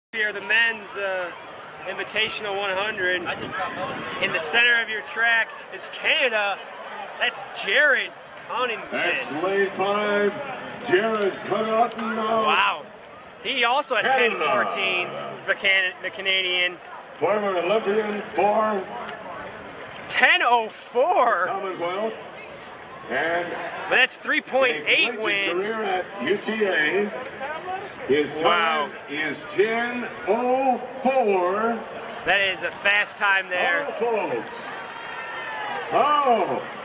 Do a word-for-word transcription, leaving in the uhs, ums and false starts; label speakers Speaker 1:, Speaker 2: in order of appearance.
Speaker 1: Here, the men's uh, Invitational one hundred. In the center of your track is Canada. That's Jared Connaughton.
Speaker 2: That's lane five, Jared Connaughton.
Speaker 1: Wow. He also had ten fourteen, the, Can the Canadian.
Speaker 2: Former Olympian for
Speaker 1: ten oh four.
Speaker 2: Commonwealth. And
Speaker 1: but that's three point eight win.
Speaker 2: Career at U T A. His time
Speaker 1: wow.
Speaker 2: is ten oh four.
Speaker 1: That is a fast time there.
Speaker 2: Oh, folks. Oh.